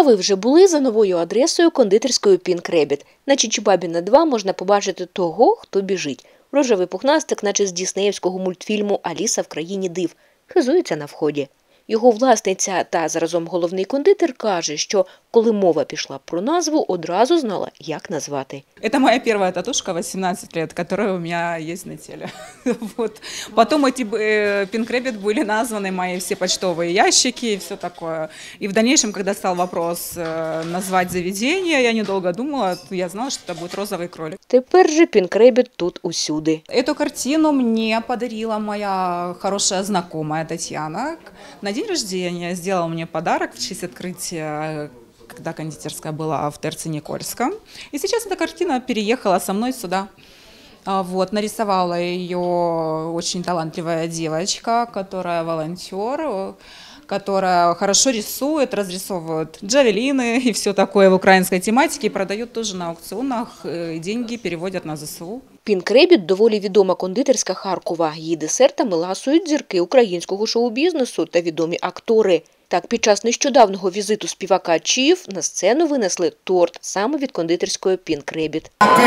А ви вже були за новою адресою кондитерської Pink Rabbit? На Чичибабіна 2 можна побачити того, хто біжить. Рожевий пухнастик, наче з діснеївського мультфільму «Аліса в країні див», хизується на вході. Його власниця та заразом головний кондитер каже, що коли мова пішла про назву, одразу знала, як назвати. Это моя первая татушка, 18 лет, которая у меня есть на теле. Вот. Потом эти Pink Rabbit были названы мои все почтовые ящики и все такое. И в дальнейшем, когда стал вопрос назвать заведение, я недолго думала, я знала, что это будет розовый кролик. Тепер же Pink Rabbit тут усюди. Эту картину мне подарила моя хорошая знакомая Татьяна. На день рождения сделала мне подарок в честь открытия, когда кондитерская была в Терце-Никольском. И сейчас эта картина переехала со мной сюда. Вот, нарисовала ее очень талантливая девочка, которая волонтер, которая хорошо рисует, разрисовывает джавелины и все такое в украинской тематике, и продает тоже на аукционах, и деньги переводят на ЗСУ. Pink Rabbit – доволі відома кондитерська Харкова. Її десертами ласують зірки українського шоу-бізнесу та відомі актори. Так, під час нещодавнього візиту співака Чіф на сцену винесли торт саме від кондитерської Pink Rabbit.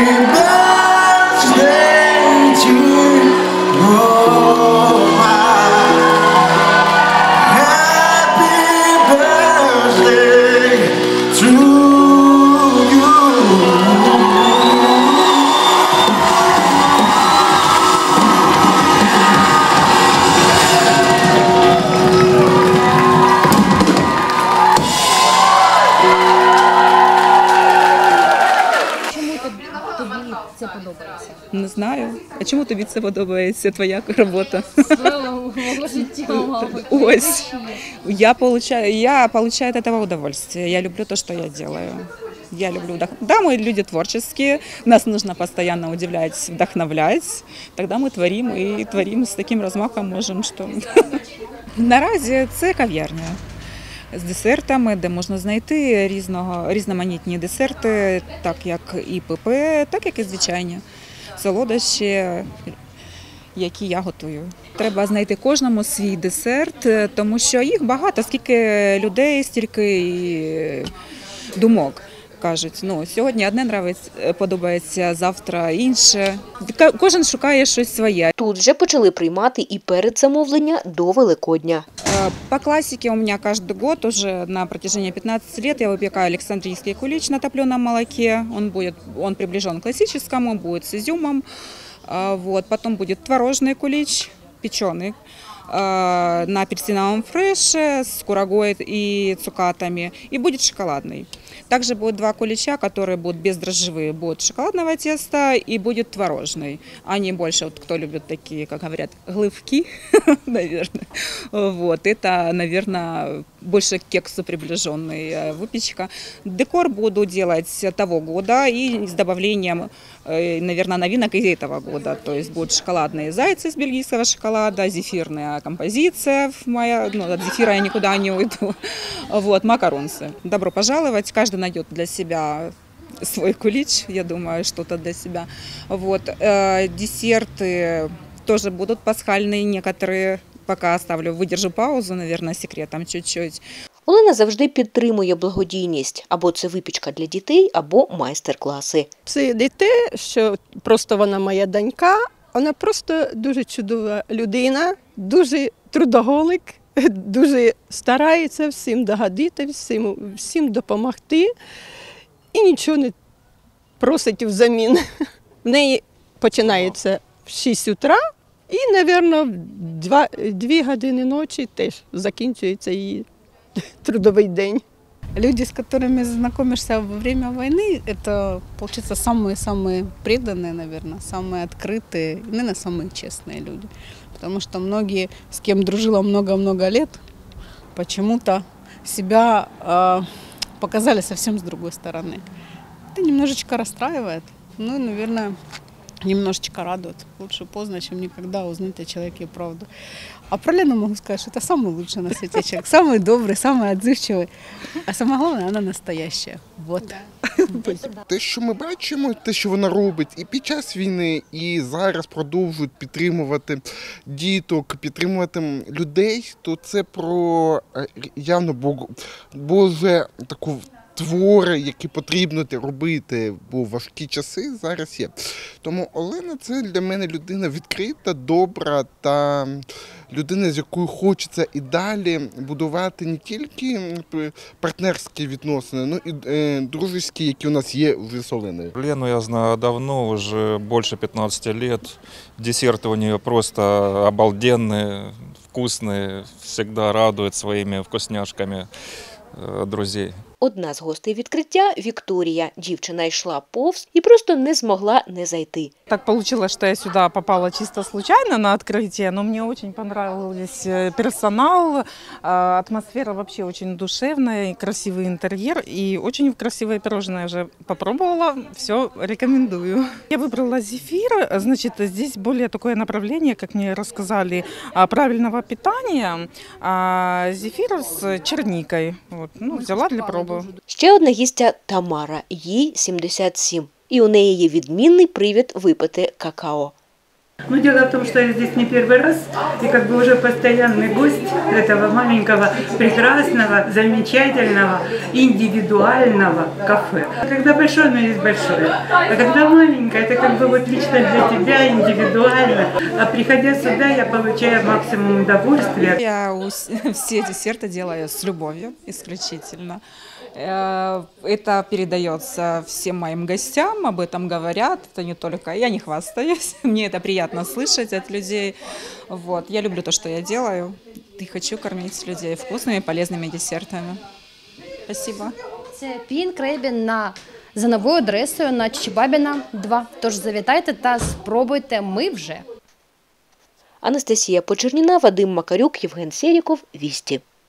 Це подобається? Не знаю. А чому тобі це подобається, твоя робота? Мого життя, мабуть. Ось. Я получаю от этого удовольствие. Я люблю то, что я делаю. Я люблю Да, мы люди творческие, нас нужно постоянно удивлять, вдохновлять. Тогда мы творим, и творим с таким размахом можем, что... Наразі це кав'ярня з десертами, де можна знайти різноманітні десерти, так як і ПП, так як і звичайні солодощі, які я готую. Треба знайти кожному свій десерт, тому що їх багато, скільки людей, стільки і думок. Кажуть, сьогодні одне подобається, завтра інше. Кожен шукає щось своє. Тут вже почали приймати і передзамовлення до Великодня. По классике у меня каждый год, уже на протяжении 15 лет, я выпекаю Александрийский кулич на топленом молоке. Он приближен к классическому, будет с изюмом. Вот. Потом будет творожный кулич, печеный, на апельсиновом фреше с курагой и цукатами. И будет шоколадный. Также будет 2 кулича, которые будут бездрожжевые. Будет шоколадного теста и будет творожный. Они больше, кто любит такие, как говорят, глывки, наверное. Вот. Это, наверное, больше к кексу приближенная выпечка. Декор буду делать того года и с добавлением, наверное, новинок из этого года. То есть будут шоколадные зайцы из бельгийского шоколада, зефирная композиция моя, от зефира я никуда не уйду. Вот, макаронсы. Добро пожаловать. Каждый найдет для себя свой кулич, я думаю, что-то для себя. Вот. Десерты тоже будут пасхальные, некоторые пока оставлю, выдержу паузу, наверное, секретом чуть-чуть. Олена завжди підтримує благодійність. Або це випічка для дітей, або майстер-класи. Це не те, що просто вона моя донька, вона просто дуже чудова людина, дуже трудоголик, дуже старається всім догодити, всім допомогти і нічого не просить взамін. В неї починається в 6 утра і, мабуть, в 2 години ночі теж закінчується її трудовий день. Люди, с которыми знакомишься во время войны, это, получается, самые-самые преданные, наверное, самые открытые, наверное, самые честные люди. Потому что многие, с кем дружила много-много лет, почему-то себя показали совсем с другой стороны. Это немножечко расстраивает, ну и, наверное, немножечко радует. Лучше поздно, чем никогда узнать о человеке правду. А про Лену могу сказать, что это самый лучший на свете человек, самый добрый, самый отзывчивый. А самое главное, она настоящая. Вот. Да. Те, що ми бачимо, те, що вона робить і під час війни, і зараз продовжують підтримувати діток, підтримувати людей, то це про явно Боже таку твори, які потрібно робити, бо важкі часи зараз є. Тому Олена – це для мене людина відкрита, добра та людина, з якою хочеться і далі будувати не тільки партнерські відносини, но і дружеські, які у нас є вже з Оленою. Лену я знаю давно, уже больше 15 лет. Десерты у нее просто обалденные, вкусные, всегда радует своими вкусняшками друзей. Одна з гостей відкриття – Вікторія. Дівчина йшла повз і просто не змогла не зайти. Так получилось, что я сюда попала чисто случайно на открытие, но мне очень понравился персонал, атмосфера вообще очень душевная, красивый интерьер и очень красивое пирожное. Я уже попробовала, все рекомендую. Я выбрала зефир, значит, здесь более такое направление, как мне рассказали, правильного питания, зефир с черникой. Вот, взяла для пробы. Ще одна гістя – Тамара. Їй 77. І у неї є відмінний привід випити какао. Дело в том, что я здесь не первый раз, и как бы уже постоянный гость этого маленького, прекрасного, замечательного, индивидуального кафе. Когда большое, оно есть большое, а когда маленькое, это как бы вот лично для тебя, индивидуально. А приходя сюда, я получаю максимум удовольствия. Я все десерты делаю с любовью исключительно. Это передается всем моим гостям, об этом говорят, это не только я, не хвастаюсь, мне это приятно слышать от людей. Вот. Я люблю то, что я делаю, и хочу кормить людей вкусными, полезными десертами. Спасибо. Це Pink Rabin за новою адресою на Чичибабіна 2. Тож завітайте та спробуйте, ми вже. Анастасія Почерніна, Вадим Макарюк, Євген Серіков, Вісті.